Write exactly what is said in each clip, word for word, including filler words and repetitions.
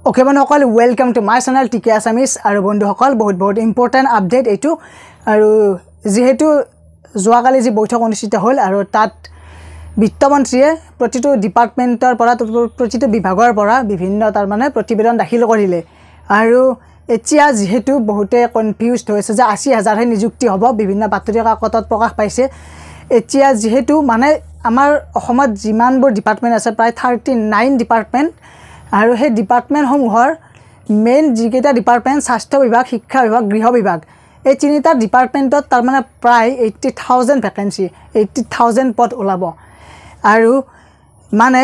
Okay, বন্ধুসকল welcome to my channel T K Assamese আৰু বন্ধুসকল বহুত বহুত ইম্পৰ্টেন্ট আপডেট এটো আৰু যেহেতু যোৱাকালি যি বৈঠক অনুষ্ঠিত হ'ল আৰু তাত বিত্তমন্ত্ৰীয়ে প্ৰতিটো ডিপাৰ্টমেন্টৰ পৰা প্ৰতিটো বিভাগৰ পৰা বিভিন্ন তাৰ মানে প্ৰতিবেদন দাখিল কৰিলে আৰু এতিয়া যেহেতু বহুতে কনফিউজড হৈছে যে আশী হাজাৰ হে নিযুক্তি হ'ব বিভিন্ন বাতৰি কাকতত প্ৰকাশ পাইছে এতিয়া যেহেতু মানে আমাৰ অসমত যিমানবোৰ ডিপাৰ্টমেন্ট আছে প্ৰায় থাৰ্টি নাইন ডিপাৰ্টমেন্ট আৰু হে ডিপাৰ্টমেন্ট সমূহৰ মেইন যিকেইটা ডিপাৰ্টমেন্ট স্বাস্থ্য বিভাগ শিক্ষা বিভাগ গৃহ বিভাগ এই তিনিটা ডিপাৰ্টমেন্টত তাৰ মানে প্ৰায় eighty thousand vacancy eighty thousand পদ ওলাব আৰু মানে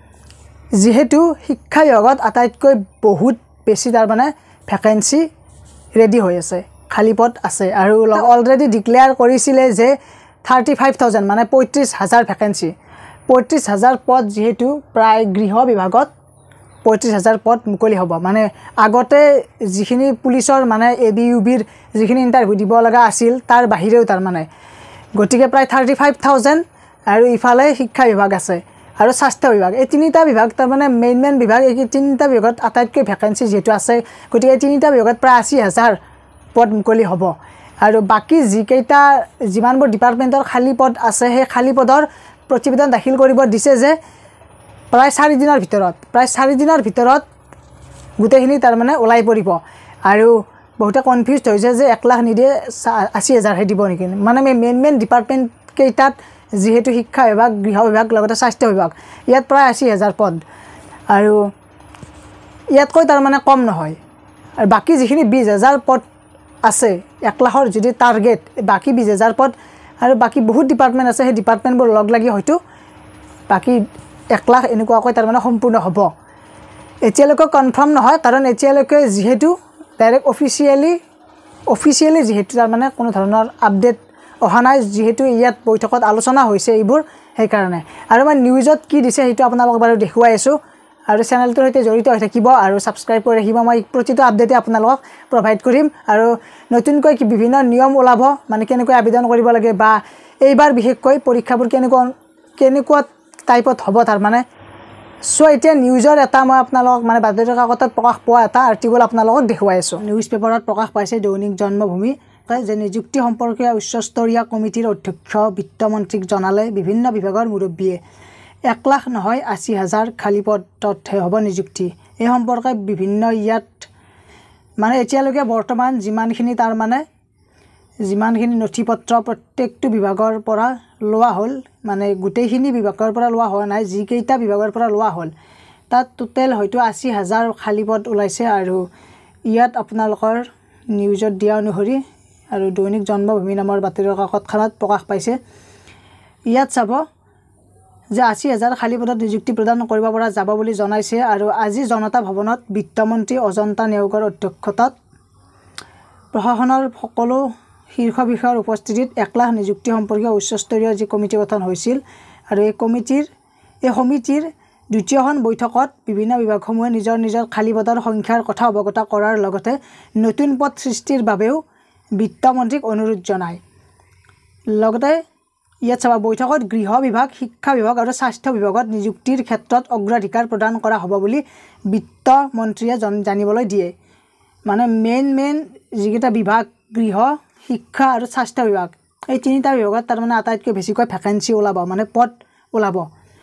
যেহেতু শিক্ষা বিভাগত আটাইতকৈ বহুত বেছি তাৰ মানে ভ্যাকেন্সি ৰেডি হৈ আছে খালি পদ আছে আৰু অলৰেডি ডিক্লেয়াৰ কৰিছিলে যে thirty-five thousand মানে পঁয়ত্ৰিশ হাজাৰ ভ্যাকেন্সি পঁয়ত্ৰিশ হাজাৰ পদ যেহেতু প্ৰায় গৃহ বিভাগত পঁয়ত্ৰিশ হাজাৰ পদ মুকলি হ'ব মানে আগতে যিখিনি পুলিচৰ মানে এবিইউবিৰ যিখিনি ইন্টাৰভিউ দিব লগা আছিল তাৰ বাহিৰেও তাৰ মানে গতিকে প্ৰায় thirty-five thousand আৰু ইফালে শিক্ষা বিভাগ আছে আৰু স্বাস্থ্য বিভাগ এই তিনিটা বিভাগ তাৰ মানে মেইন মেইন বিভাগ এই তিনিটা বিভাগত আটাইতকৈ ভ্যাকেন্সি যেটো আছে গতিকে তিনিটা বিভাগত প্ৰায় আশী হাজাৰ পদ মুকলি হ'ব আৰু বাকি যিকেইটা যিমানবোৰ ডিপাৰ্টমেন্টৰ খালি পদ আছে সেই খালি পদৰ প্ৰতিবেদন দাখিল কৰিব দিছে যে প্ৰায় চাৰি দিনৰ ভিতৰত প্ৰায় চাৰি দিনৰ ভিতৰত গুটেখিনি তাৰ মানে ওলাই পৰিব আৰু বহুতে কনফিউজড হৈছে যে এক লাখ নিদিয়ে আশী হাজাৰ হে দিব নেকি মানে মেইন মেইন ডিপাৰ্টমেন্ট কেইটাত যেহেতু শিক্ষা বিভাগ গৃহ বিভাগ লগতে স্বাস্থ্য বিভাগ ইয়াত প্ৰায় আশী হাজাৰ পদ আৰু ইয়াতকৈ তাৰ মানে কম নহয় আৰু বাকি যিখিনি বিশ হাজাৰ পদ আছে এক লাখৰ যদি টাৰ্গেট বাকি বিশ হাজাৰ পদ আৰু বাকি বহুত ডিপাৰ্টমেন্ট আছে সেই ডিপাৰ্টমেন্টবোৰ লগ লাগি হয়তো বাকি এক লাখ এনেকুৱাকৈ তাৰ মানে সম্পূৰ্ণ হ'ব এতিয়ালৈকে কনফাৰ্ম নহয় কাৰণ এতিয়ালৈকে যেহেতু ডাইৰেক্ট অফিচিয়ালি অফিচিয়ালি যেহেতু তাৰ মানে কোনো ধৰণৰ আপডেট অহা নাই যেহেতু ইয়াত বৈঠকত আলোচনা হৈছে এইবোৰ সেই কাৰণে আৰু মই নিউজত কি দিছে হেতু আপোনালোকক বাৰু দেখুৱাই আছো আৰু চেনেলটোৰ সৈতে জড়িত হৈ থাকিব আৰু সাবস্ক্ৰাইব কৰি ৰাখিব মই প্ৰতিটো আপডেটে আপোনালোকক প্ৰভাইড কৰিম আৰু নতুনকৈ কি বিভিন্ন নিয়ম ওলাব মানে কেনেকৈ আবেদন কৰিব লাগে বা এইবাৰ বিশেষকৈ পৰীক্ষাবোৰ কেনেকুৱা কেনেকুৱা টাইপত হ'ব তাৰ মানে সো এতিয়া নিউজৰ এটা মই আপোনালোকক মানে বাতৰি কাকতত প্ৰকাশ পোৱা এটা আৰ্টিকল আপোনালোকক দেখুৱাই আছো নিউজ পেপাৰত প্ৰকাশ পাইছে দৈনিক জন্মভূমি যে নিযুক্তি সম্পৰ্কীয় উচ্চস্তৰীয় কমিটিৰ অধ্যক্ষ বিত্তমন্ত্ৰীক জনালে বিভিন্ন বিভাগৰ মুৰব্বীয়ে এক লাখ নহয় আশী হাজাৰ খালি পদত হ'ব নিযুক্তি এই সম্পৰ্কে বিভিন্ন ইয়াত মানে এতিয়ালৈকে বৰ্তমান যিমানখিনি তাৰ মানে যিমানখিনি নথিপত্ৰ প্ৰত্যেকটো বিভাগৰ পৰা লোৱা হ'ল মানে গুটেইখিনি বিভাগৰ পৰা লোৱা হোৱা নাই যি কেইটা বিভাগৰ পৰা লোৱা হ'ল তাত টোটেল হয়তো আশী হাজাৰ খালি পদ ওলাইছে আৰু ইয়াত আপোনালোকৰ নিউজত দিয়া অনুসৰি আৰু দৈনিক জন্মভূমি নামৰ বাতৰি কাকতখনত প্ৰকাশ পাইছে ইয়াত চাব যে আশী হাজাৰ খালি পদত নিযুক্তি প্ৰদান কৰিব পৰা যাব বুলি জনাইছে আৰু আজি জনতা ভৱনত বিত্তমন্ত্ৰী অজন্তা নেওগৰ অধ্যক্ষতাত প্ৰশাসনৰ সকলো শীৰ্ষ বিষয়ৰ উপস্থিতিত এক লাখ নিযুক্তি সম্পৰ্কীয় উচ্চস্তৰীয় যি কমিটি গঠন হৈছিল আৰু এই কমিটিৰ এই সমিতিৰ দ্বিতীয়খন বৈঠকত বিভিন্ন বিভাগসমূহে নিজৰ নিজৰ খালি পদৰ সংখ্যাৰ কথা অৱগত কৰাৰ লগতে নতুন পদ সৃষ্টিৰ বাবেও বিত্তমন্ত্ৰীক অনুৰোধ জনায় লগতে ইয়াত চাবা বৈঠকত গৃহ বিভাগ শিক্ষা বিভাগ আৰু স্বাস্থ্য বিভাগত নিযুক্তিৰ ক্ষেত্ৰত অগ্ৰাধিকাৰ প্ৰদান কৰা হ'ব বুলি বিত্তমন্ত্ৰীয়ে জানিবলৈ দিয়ে মানে মেইন মেইন যিকেইটা বিভাগ গৃহ শিক্ষা আৰু স্বাস্থ্য বিভাগ এই তিনিটা বিভাগত তাৰ মানে আটাইতকৈ বেছিকৈ ভ্যাকেন্সি ওলাব মানে পদ ওলাব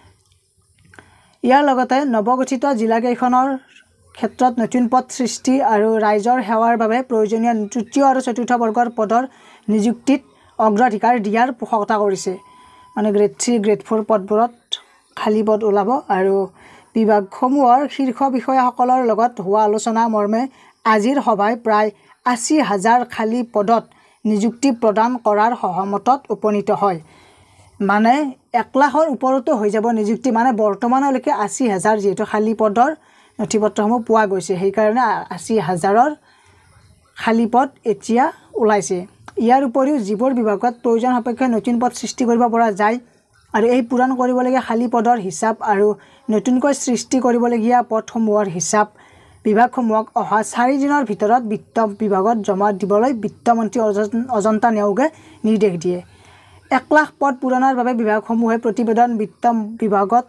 ইয়াৰ লগতে নৱগঠিত জিলাকেইখনৰ ক্ষেত্ৰত নতুন পদ সৃষ্টি আৰু ৰাইজৰ সেৱাৰ বাবে প্ৰয়োজনীয় তৃতীয় আৰু চতুৰ্থ বৰ্গৰ পদৰ নিযুক্তিত অগ্ৰাধিকাৰ দিয়াৰ পোষকতা কৰিছে মানে গ্ৰেড থ্ৰী গ্ৰেড ফ'ৰ পদবোৰত খালি পদ ওলাব আৰু বিভাগসমূহৰ শীৰ্ষ বিষয়াসকলৰ লগত হোৱা আলোচনা মৰ্মে আজিৰ সভাই প্ৰায় আশী হাজাৰ খালি পদত নিযুক্তি প্ৰদান কৰাৰ সহমতত উপনীত হয় মানে এক লাখৰ ওপৰতো হৈ যাব নিযুক্তি মানে বৰ্তমানলৈকে আশী হাজাৰ যেটো খালি পদৰ নথিপত্ৰসমূহ পোৱা গৈছে সেই কাৰণে আশী হাজাৰৰ খালি পদ এতিয়া ওলাইছে ইয়াৰ উপৰিও যিবোৰ বিভাগত প্ৰয়োজন সাপেক্ষে নতুন পদ সৃষ্টি কৰিব পৰা যায় আৰু এই পূৰণ কৰিবলগীয়া খালি পদৰ হিচাপ আৰু নতুনকৈ সৃষ্টি কৰিবলগীয়া পদসমূহৰ হিচাপ বিভাগসমূহক অহা চাৰি দিনৰ ভিতৰত বিত্ত বিভাগত জমা দিবলৈ বিত্তমন্ত্ৰী অজন্তা নেওগে নিৰ্দেশ দিয়ে এক লাখ পদ পূৰণৰ বাবে বিভাগসমূহে প্ৰতিবেদন বিত্ত বিভাগত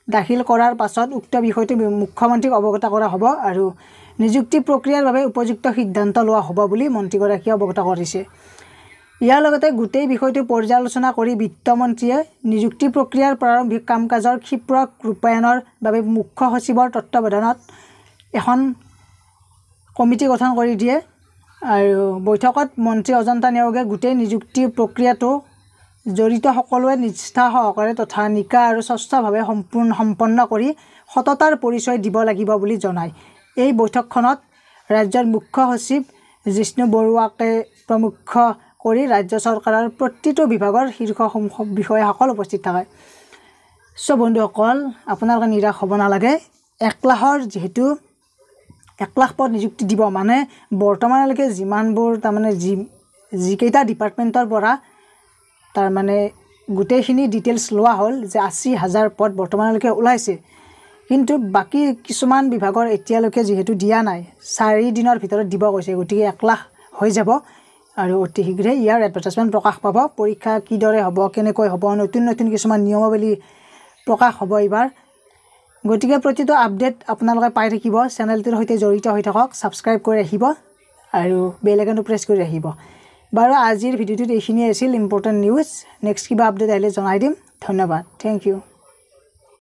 দাখিল কৰাৰ পাছত উক্ত বিষয়টো মুখ্যমন্ত্ৰীক অৱগত কৰা হ'ব আৰু নিযুক্তি প্ৰক্ৰিয়াৰ বাবে উপযুক্ত সিদ্ধান্ত লোৱা হ'ব বুলি মন্ত্ৰীগৰাকীয়ে অৱগত কৰিছে। ইয়াৰ লগতে গোটেই বিষয়টো পৰ্যালোচনা কৰি বিত্তমন্ত্ৰীয়ে নিযুক্তি প্ৰক্ৰিয়াৰ প্ৰাৰম্ভিক কাম কাজৰ ক্ষীপ্ৰ ৰূপায়ণৰ বাবে মুখ্য সচিবৰ তত্ত্বাৱধানত এখন কমিটি গঠন কৰি দিয়ে আৰু বৈঠকত মন্ত্ৰী অজন্তা নেওগে গোটেই নিযুক্তি প্ৰক্ৰিয়াটো জড়িত সকলোৱে নিষ্ঠা সহকাৰে তথা নিকা আৰু স্বচ্ছভাৱে সম্পূৰ্ণ সম্পন্ন কৰি সততাৰ পৰিচয় দিব লাগিব বুলি জনায়। এই বৈঠকখনত ৰাজ্যৰ মুখ্য সচিব জিষ্ণু বৰুৱাকে প্ৰমুখ কৰি ৰাজ্য চৰকাৰৰ প্ৰতিটো বিভাগৰ শীৰ্ষ বিষয়াসকল উপস্থিত থাকে। চ' বন্ধুসকল, আপোনালোকে নিৰাশ হ'ব নালাগে। এক লাখৰ যিহেতু এক লাখ পদ নিযুক্তি দিব, মানে বৰ্তমানলৈকে যিমানবোৰ তাৰমানে যি যিকেইটা ডিপাৰ্টমেণ্টৰ পৰা তাৰমানে গোটেইখিনি ডিটেইলছ লোৱা হ'ল যে আশী হাজাৰ পদ বৰ্তমানলৈকে ওলাইছে, কিন্তু বাকী কিছুমান বিভাগৰ এতিয়ালৈকে যিহেতু দিয়া নাই, চাৰি দিনৰ ভিতৰত দিব কৈছে, গতিকে এক লাখ হৈ যাব আৰু অতি শীঘ্ৰে ইয়াৰ এডভাৰটাইজমেণ্ট প্ৰকাশ পাব। পৰীক্ষা কিদৰে হ'ব, কেনেকৈ হ'ব, নতুন নতুন কিছুমান নিয়মাৱলী প্ৰকাশ হ'ব এইবাৰ। গতিকে প্ৰতিটো আপডেট আপোনালোকে পাই থাকিব। চেনেলটোৰ সৈতে জড়িত হৈ থাকক, ছাবস্ক্ৰাইব কৰি ৰাখিব আৰু বেল আইকনটো প্ৰেছ কৰি ৰাখিব। বাৰু আজিৰ ভিডিঅ'টোত এইখিনিয়ে আছিল ইম্পৰ্টেণ্ট নিউজ। নেক্সট কিবা আপডেট আহিলে জনাই দিম। ধন্যবাদ, থেংক ইউ।